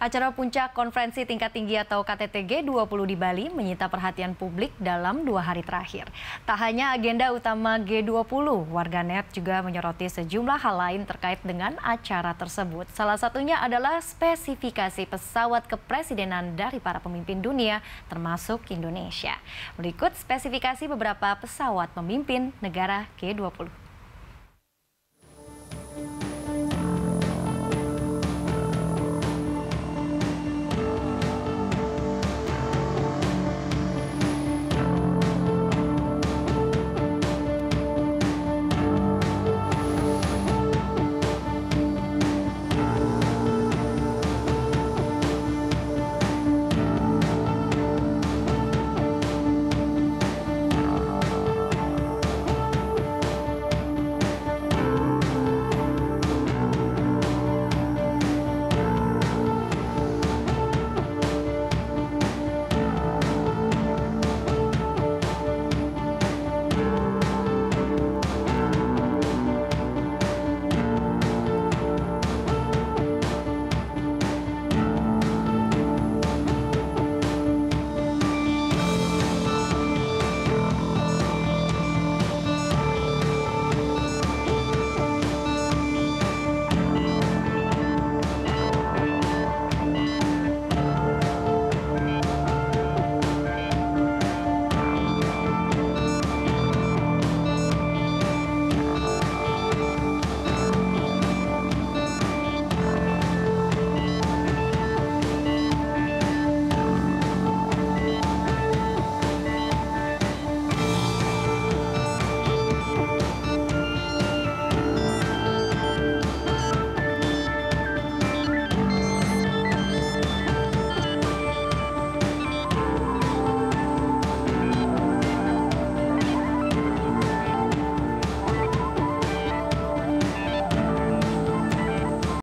Acara puncak konferensi tingkat tinggi atau KTT G20 di Bali menyita perhatian publik dalam 2 hari terakhir. Tak hanya agenda utama G20, warganet juga menyoroti sejumlah hal lain terkait dengan acara tersebut. Salah satunya adalah spesifikasi pesawat kepresidenan dari para pemimpin dunia, termasuk Indonesia. Berikut spesifikasi beberapa pesawat pemimpin negara G20.